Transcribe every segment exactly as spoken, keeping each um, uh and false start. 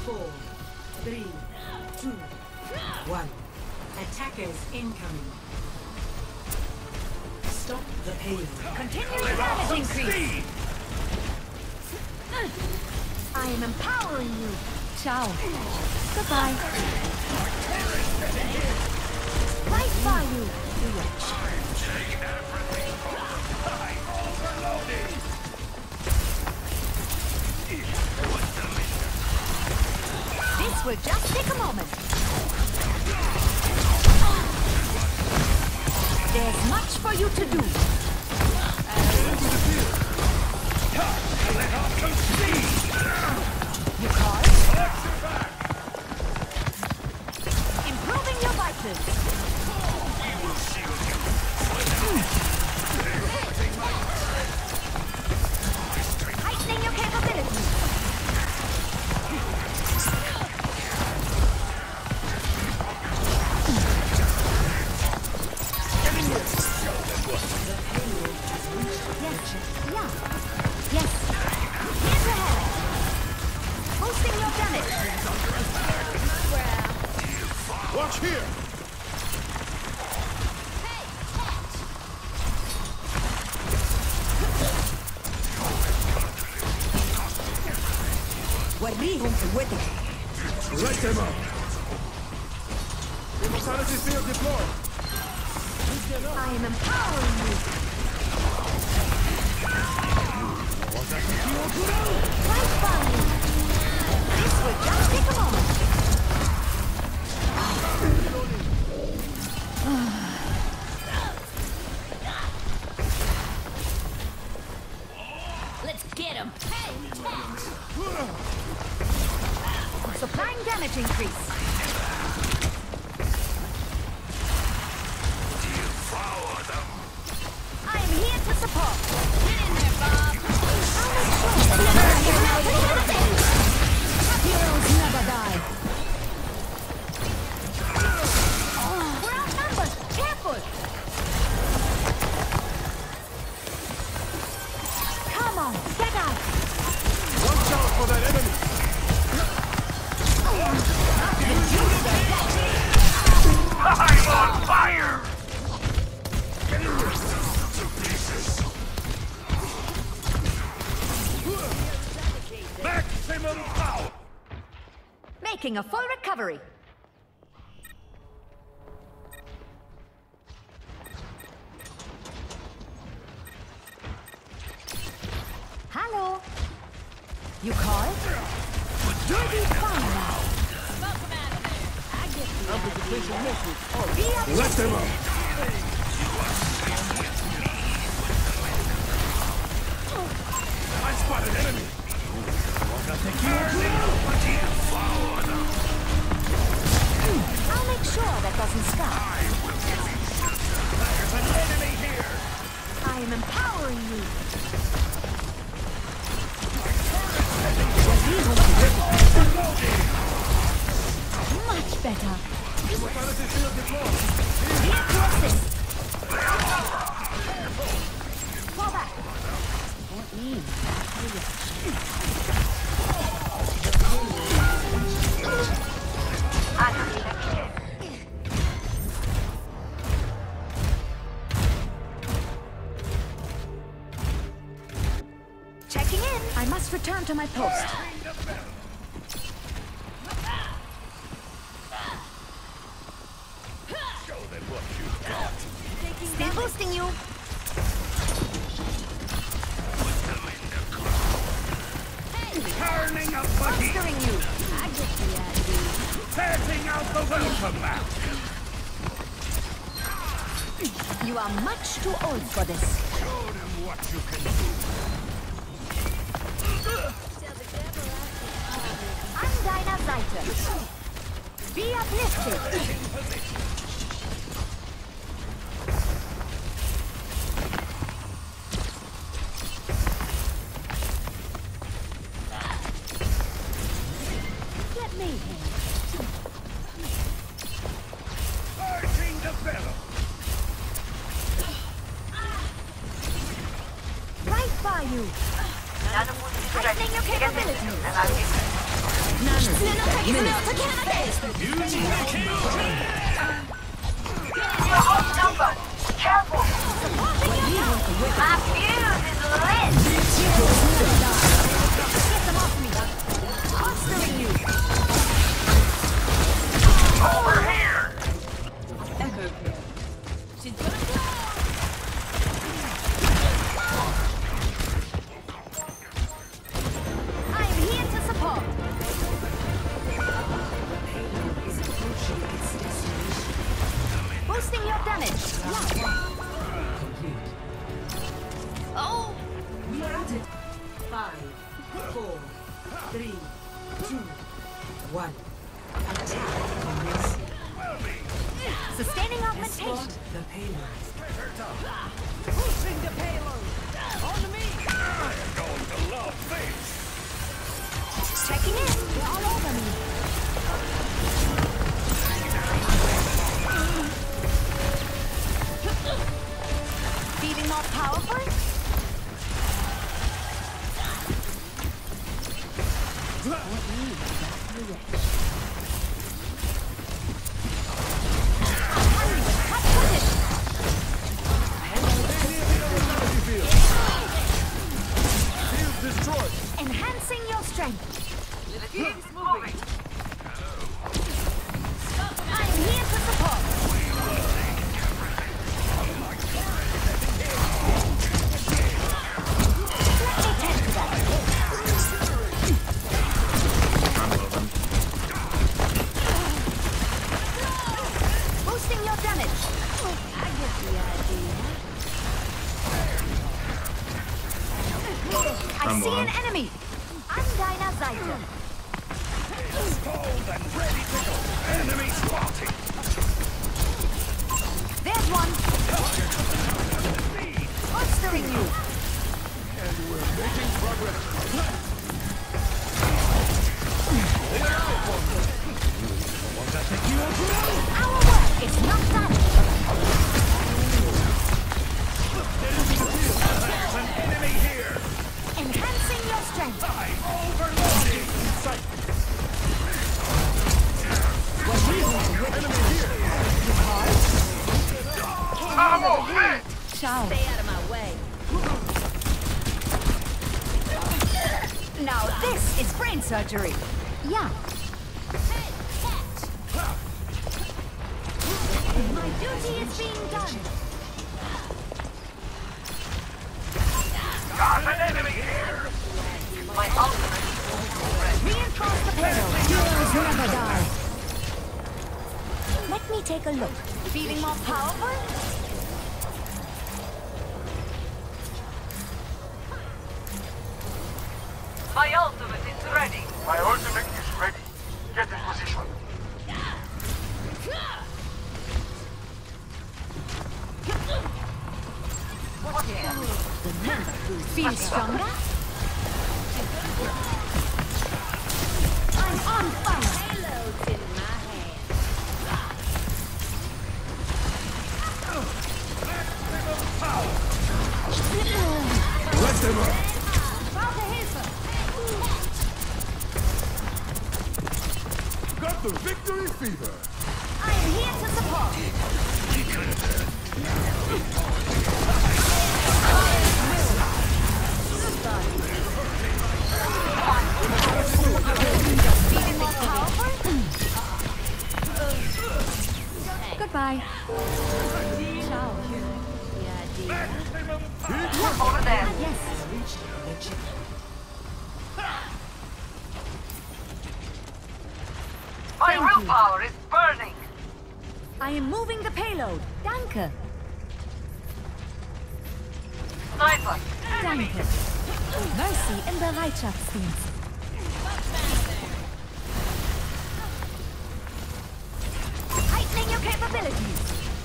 Four, three, two, one. Attackers incoming. Stop the pain. Continue your damage increase. I am empowering you. Ciao. Goodbye. Right by you, you witch. Take everything. I'm overloading. This will just take a moment. There's much for you to do. Let off some speed. You call? Improving your vitals. We will shield you. Heightening your capabilities. Yes, yeah. Yes. Here's ahead. Boosting your damage. Watch here! وريهم قوتك. Let them up! Immortality field deployed! I am empowering you. Right by you. This will just take a moment. Let's get him. Hey, supplying damage increase. Devour them. I am here to support. Get in there, Bob. I'll make sure that heroes never die. We're outnumbered. Careful. Come on, get out. Watch out for that enemy! I'm on fire. Maximum power. Making a full recovery. Hello. You called? You'll be fine now. I get the Amplification message! or be up. Let them up! I spotted an enemy! I'll make sure that doesn't stop. There's an enemy here. I am empowering you. Much better. Immortality field deployed! Here to assist. Fall back. Don't leave. Checking in. I must return to my post. Show them what you've got. Still boosting you. Turning up the heat. Bolstering you. I get the idea. Setting out the welcome map. You are much too old for this. Show them what you can do. I'm Dinah Zeiter. Be uplifted. Let me in. Urging the fellow. Right by you. Heightening your capabilities. None of Surgery. Yeah. My duty is being done. Got an enemy here! My ultimate is reinforce the payload. Heroes never die. Let me take a look. Feeling more powerful? My ultimate is ready. My ultimate is ready. Get in position. Feel stronger? I'm on fire! Payload's in my hand. Let them up! Got the victory fever! I am here to support! Goodbye. Ciao. Over there. Yes. My willpower is burning. I am moving the payload. Danke. Sniper. Danke. Mercy im Bereitschaftsdienst. Heightening your capabilities.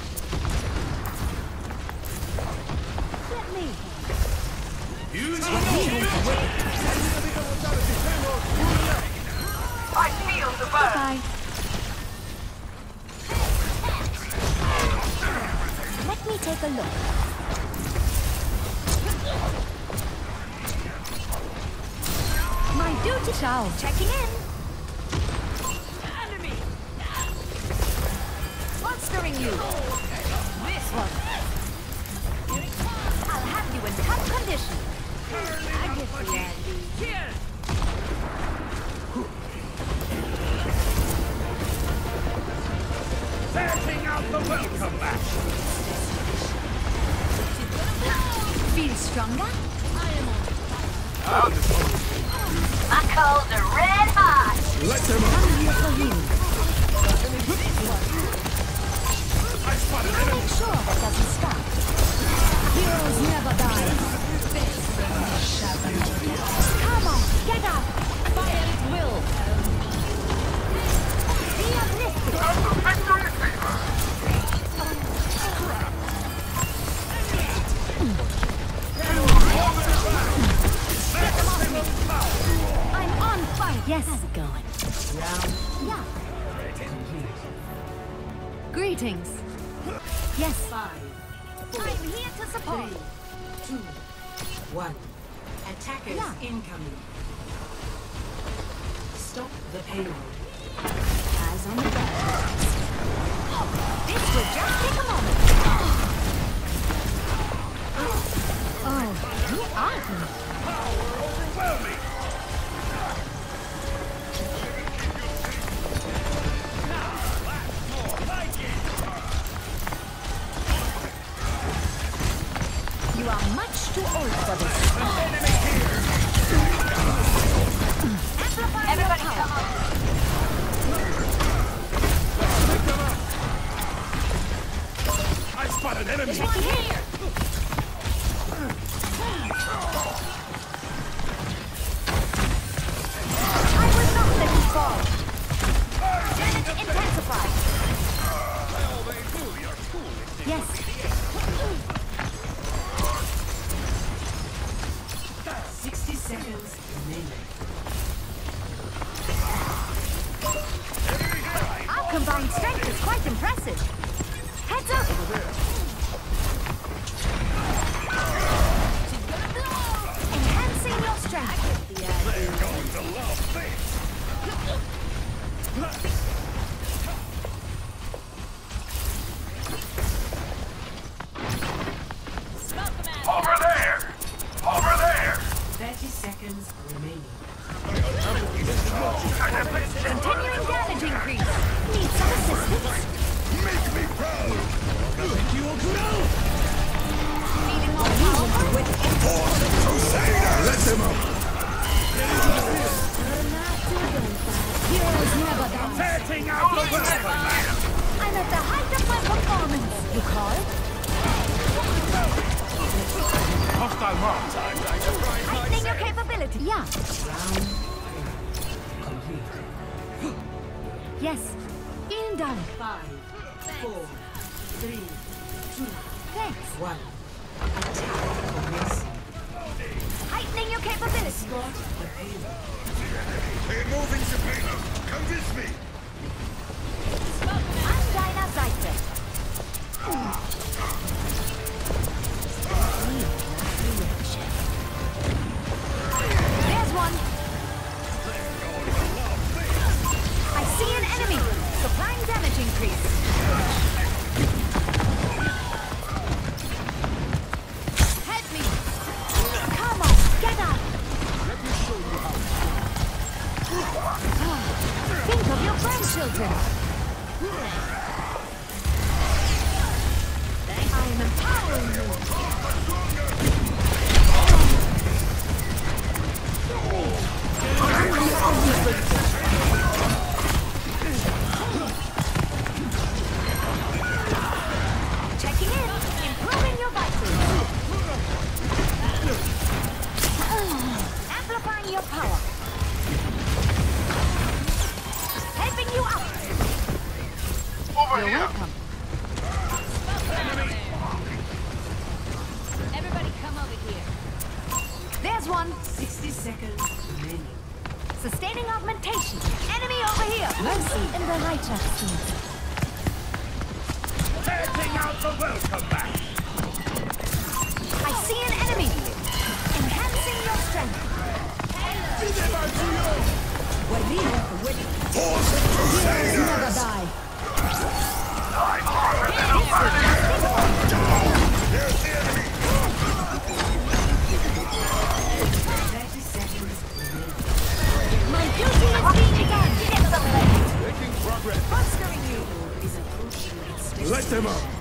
Let me. I feel the burn. Bye. Let me take a look. My duty. Ciao. Checking in. murdering you. This one. I'll have you in tough condition. I get the idea. Setting out the welcome mat. Feel stronger? My coals are red hot. Let them up. I'm here for you. I spotted I'll make sure that doesn't stop. Heroes never die. Come on, get up. Fire at will. Be uplifted. Victory fever. I'm on fire. Yes. How's it going? Round Yeah. complete. Greetings. Yes. Five, I'm here to support. three, two, one. Attackers Yeah. incoming. Stop the payload. Eyes on the ball. This will just take a moment. Oh, you are good. overwhelming. You are much too old for this. Amplify Everybody your come power. on. I spot an enemy. Check here. I will not let you fall. Damage intensified. Yes. Sixty seconds remaining. Our combined strength is quite impressive. Heads up! Enhancing your strength. Over there. Over there. Thirty seconds remaining. Continuing damage increase. Need some assistance? Make me proud. You will grow. Feeling more powerful? Let them up. Heroes never die. Setting out the welcome mat. I'm at the height of my performance. You call? Hostile mark. Heightening your capability. Yeah. Round complete. Yes. In done. Five, four, three, two, Thanks. one. Attack commencing. Heightening your capability. Spot the payload. They're moving to payload. Come with me. I'm Dinah Zeitzer. There's one. I see an enemy. Supplying damage increase. Help me. Come on, get up. Let me show you how. Think of your grandchildren. I am empowering you. Checking in, improving your vitals. Amplifying your power. Helping you up. Over You're here. welcome. Everybody come over here. There's one. Sixty seconds remaining. Sustaining augmentation. Enemy over here. Mercy in the Reitschaftsdienst. Setting out the welcome mat. I see an enemy. Enhancing your strength. Guerrilla for winning. Heroes never die. I'm hot. Light them up!